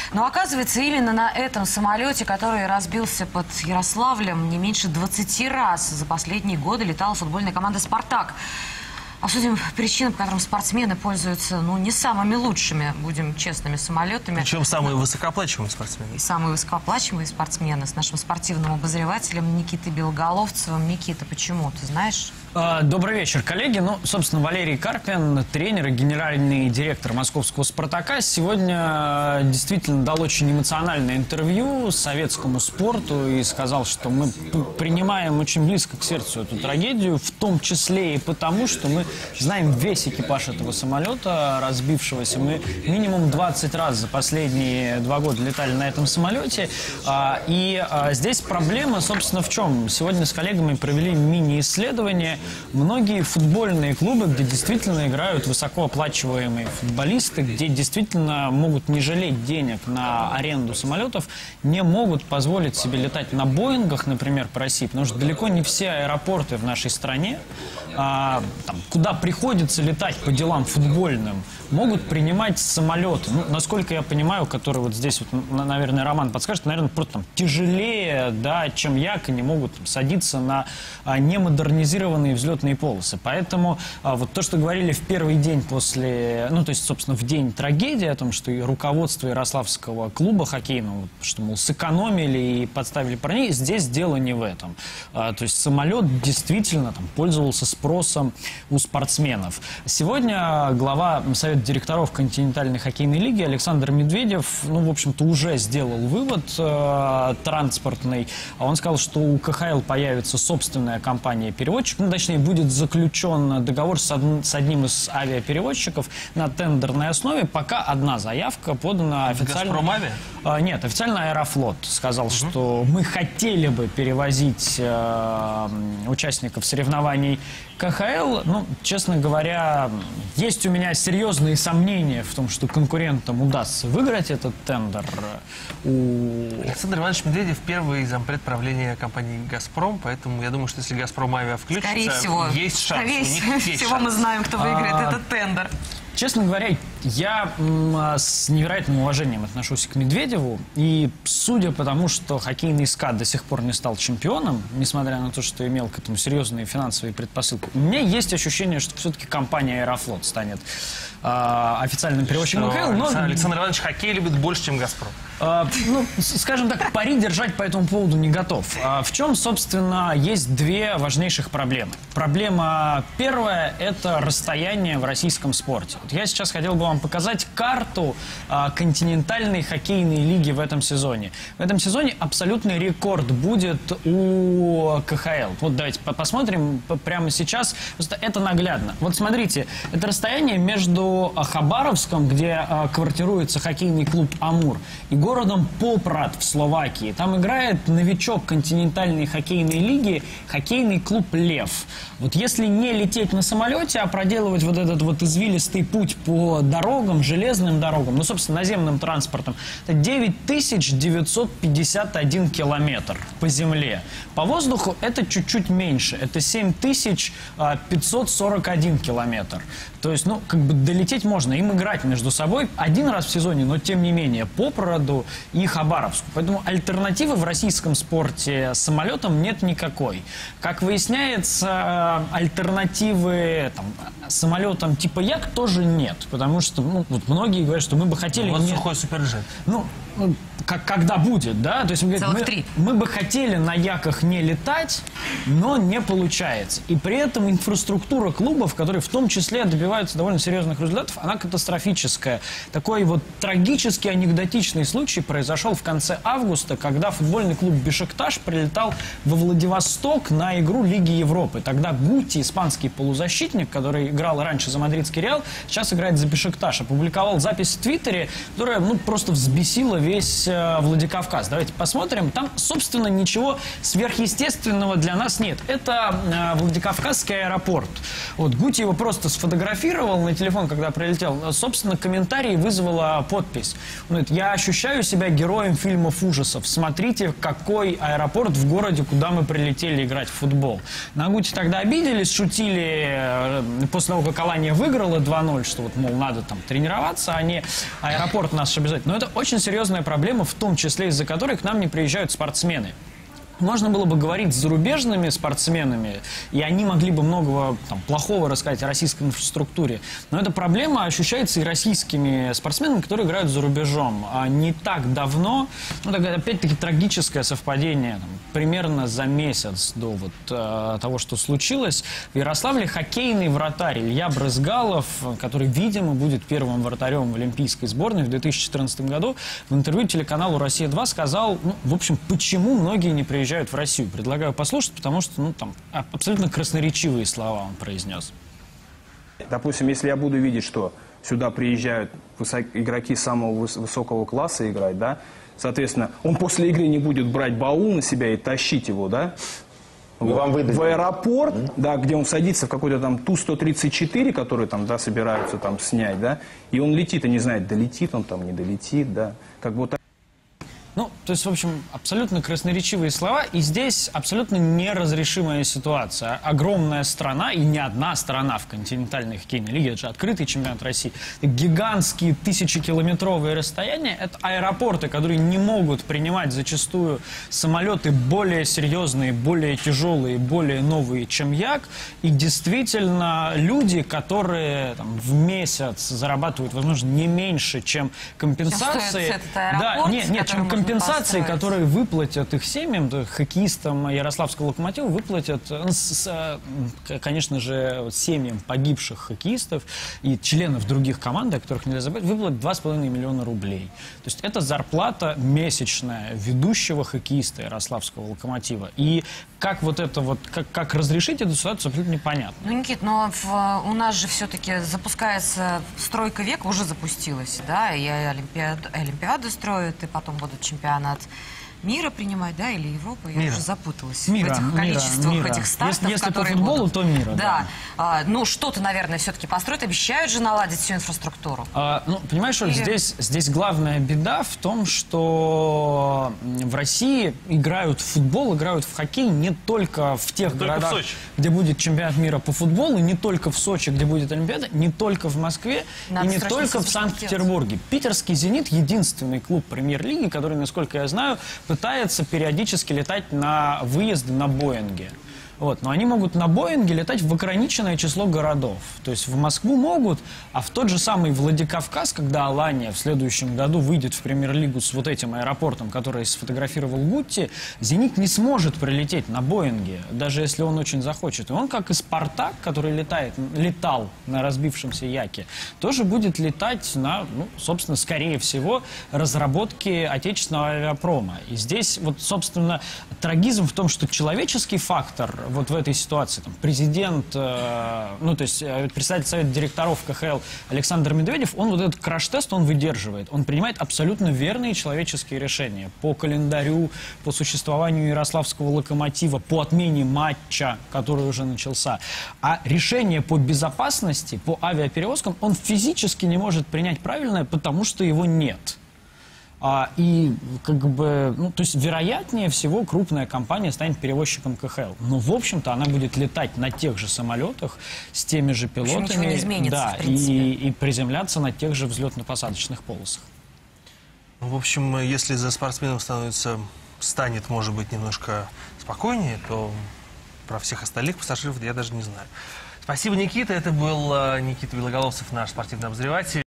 Но оказывается, именно на этом самолете, который разбился под Ярославлем, не меньше 20 раз за последние годы летала футбольная команда «Спартак». Обсудим причины, по которым спортсмены пользуются, ну, не самыми лучшими, будем честными, самолетами. Причем самые высокооплачиваемые спортсмены. И самые высокооплачиваемые спортсмены с нашим спортивным обозревателем Никитой Белоголовцевым. Никита, почему? Ты знаешь? Добрый вечер, коллеги. Ну, собственно, Валерий Карпин, тренер и генеральный директор московского «Спартака», сегодня действительно дал очень эмоциональное интервью советскому спорту и сказал, что мы принимаем очень близко к сердцу эту трагедию, в том числе и потому, что мы знаем весь экипаж этого самолета, разбившегося. Мы минимум 20 раз за последние 2 года летали на этом самолете. И здесь проблема, собственно, в чем? Сегодня с коллегами провели мини-исследование. Многие футбольные клубы, где действительно играют высокооплачиваемые футболисты, где действительно могут не жалеть денег на аренду самолетов, не могут позволить себе летать на «Боингах», например, по России, потому что далеко не все аэропорты в нашей стране, куда приходится летать по делам футбольным, могут принимать самолеты. Ну, насколько я понимаю, которые вот здесь, вот, наверное, Роман подскажет, наверное, просто там тяжелее, да, чем як, и не могут садиться на немодернизированные взлетные полосы. Поэтому вот то, что говорили в первый день после, ну, то есть, собственно, в день трагедии, о том, что и руководство Ярославского клуба хоккейного, что, мол, сэкономили и подставили парней, здесь дело не в этом. То есть самолет действительно там пользовался спросом у спортсменов. Сегодня глава Совета директоров континентальной хоккейной лиги Александр Медведев, ну, в общем-то, уже сделал вывод транспортный. Он сказал, что у КХЛ появится собственная компания-переводчик, ну, точнее, будет заключен договор с одним из авиапереводчиков на тендерной основе. Пока одна заявка подана официально. «Газпромавиа»? Нет, официально «Аэрофлот» сказал, что мы хотели бы перевозить участников соревнований КХЛ. Ну, честно говоря, есть у меня серьезные сомнения в том, что конкурентам удастся выиграть этот тендер. Александр Иванович Медведев первый зампред правления компании «Газпром», поэтому я думаю, что если «Газпромавиа» включится, Скорее всего, есть шанс. скорее всего, мы знаем, кто выиграет этот тендер. Честно говоря, я с невероятным уважением отношусь к Медведеву. И судя по тому, что хоккейный СКА до сих пор не стал чемпионом, несмотря на то, что имел к этому серьезные финансовые предпосылки, у меня есть ощущение, что все-таки компания «Аэрофлот» станет официальным перевозчиком КХЛ. Но Александр Иванович хоккей любит больше, чем «Газпром». Ну, скажем так, пари держать по этому поводу не готов. В чем, собственно, есть 2 важнейших проблемы. Проблема первая – это расстояние в российском спорте. Вот я сейчас хотел бы вам показать карту континентальной хоккейной лиги в этом сезоне. В этом сезоне абсолютный рекорд будет у КХЛ. Вот давайте посмотрим прямо сейчас. Просто это наглядно. Вот смотрите, это расстояние между Хабаровском, где квартируется хоккейный клуб «Амур», и городом Попрад в Словакии. Там играет новичок континентальной хоккейной лиги, хоккейный клуб «Лев». Вот если не лететь на самолете, а проделывать вот этот вот извилистый путь по дорогам, железным дорогам, ну, собственно, наземным транспортом, это 9951 километр по земле. По воздуху это чуть-чуть меньше, это 7541 километр. То есть, ну, как бы долететь можно, им играть между собой один раз в сезоне, но тем не менее, Попраду и Хабаровску. Поэтому альтернативы в российском спорте самолетам нет никакой. Как выясняется, альтернативы там, самолетам типа як тоже нет. Потому что, ну, вот многие говорят, что мы бы хотели... Вот сухой суперджет. Ну, когда будет, да? То есть мы бы хотели на яках не летать, но не получается. И при этом инфраструктура клубов, которые в том числе добиваются довольно серьезных результатов, она катастрофическая. Такой вот трагический, анекдотичный случай произошел в конце августа, когда футбольный клуб «Бешикташ» прилетал во Владивосток на игру Лиги Европы. Тогда Гути, испанский полузащитник, который играл раньше за мадридский «Реал», сейчас играет за «Бешикташ», опубликовал запись в Твиттере, которая, ну, просто взбесила весь Владикавказ. Давайте посмотрим. Там, собственно, ничего сверхъестественного для нас нет. Это Владикавказский аэропорт. Вот Гути его просто сфотографировал на телефон, когда прилетел. Собственно, комментарий вызвала подпись. Он говорит: я ощущаю себя героем фильмов ужасов. Смотрите, какой аэропорт в городе, куда мы прилетели играть в футбол. На Гути тогда обиделись, шутили после того, как Алания выиграла 2-0, что вот, мол, надо там тренироваться, а не аэропорт наш обязательно. Но это очень серьезно серьезная проблема, в том числе из-за которой к нам не приезжают спортсмены. Можно было бы говорить с зарубежными спортсменами, и они могли бы многого плохого рассказать о российской инфраструктуре. Но эта проблема ощущается и российскими спортсменами, которые играют за рубежом. А не так давно, опять-таки трагическое совпадение, примерно за месяц до того, что случилось, в Ярославле хоккейный вратарь Илья Брызгалов, который, видимо, будет первым вратарем в олимпийской сборной в 2014 году, в интервью телеканалу «Россия-2» сказал, в общем, почему многие не приезжают в Россию. Предлагаю послушать, потому что абсолютно красноречивые слова он произнес. Допустим, если я буду видеть, что сюда приезжают игроки самого высокого класса играть, да, соответственно, он после игры не будет брать баул на себя и тащить его, да, в аэропорт, да, где он садится в какой-то там Ту-134, который там, да, собираются там снять, да, и он летит и не знает, долетит он там, не долетит, да, как будто... То есть, в общем, абсолютно красноречивые слова, и здесь абсолютно неразрешимая ситуация. Огромная страна, и не одна страна в континентальной хоккейной лиге, это же открытый чемпионат России, гигантские тысячекилометровые расстояния, это аэропорты, которые не могут принимать зачастую самолеты более серьезные, более тяжелые, более новые, чем Як, и действительно люди, которые в месяц зарабатывают, возможно, не меньше, чем компенсации, чем компенсации, которые выплатят их семьям, хоккеистам Ярославского Локомотива, выплатят, конечно же, семьям погибших хоккеистов и членов других команд, о которых нельзя забыть, выплатят 2,5 миллиона рублей. То есть это зарплата месячная ведущего хоккеиста Ярославского Локомотива. И как как разрешить эту ситуацию, абсолютно непонятно. Никит, но у нас же все-таки запускается стройка века, уже запустилась, да, и Олимпиады строят, и потом будут чемпионат мира принимать, да, или Европы, я уже запуталась в этих количествах этих стартов, если которые по футболу, будут. То мира, да. Что-то, наверное, все-таки построят, обещают же наладить всю инфраструктуру. Понимаешь, Оль, здесь главная беда в том, что в России играют в футбол, играют в хоккей не только в тех городах, где будет чемпионат мира по футболу, не только в Сочи, где будет Олимпиада, не только в Москве и не только в Санкт-Петербурге. Питерский «Зенит» — единственный клуб премьер-лиги, который, насколько я знаю, пытается периодически летать на выезды на Боинге. Но они могут на Боинге летать в ограниченное число городов. То есть в Москву могут, а в тот же самый Владикавказ, когда Алания в следующем году выйдет в премьер-лигу с этим аэропортом, который сфотографировал Гутти, «Зенит» не сможет прилететь на Боинге, даже если он очень захочет. И он, как и «Спартак», который летал на разбившемся Яке, тоже будет летать на, собственно, скорее всего, разработки отечественного авиапрома. И здесь, собственно, трагизм в том, что человеческий фактор в этой ситуации, президент, председатель совета директоров КХЛ Александр Медведев, он этот краш-тест он выдерживает. Он принимает абсолютно верные человеческие решения по календарю, по существованию Ярославского Локомотива, по отмене матча, который уже начался. А решение по безопасности, по авиаперевозкам он физически не может принять правильное, потому что его нет. То есть, вероятнее всего, крупная компания станет перевозчиком КХЛ. Но, в общем-то, она будет летать на тех же самолетах, с теми же пилотами. Ничего не изменится, в принципе. И приземляться на тех же взлетно-посадочных полосах. В общем, если за спортсменом станет, может быть, немножко спокойнее, то про всех остальных пассажиров я даже не знаю. Спасибо, Никита. Это был Никита Белоголовцев, наш спортивный обозреватель.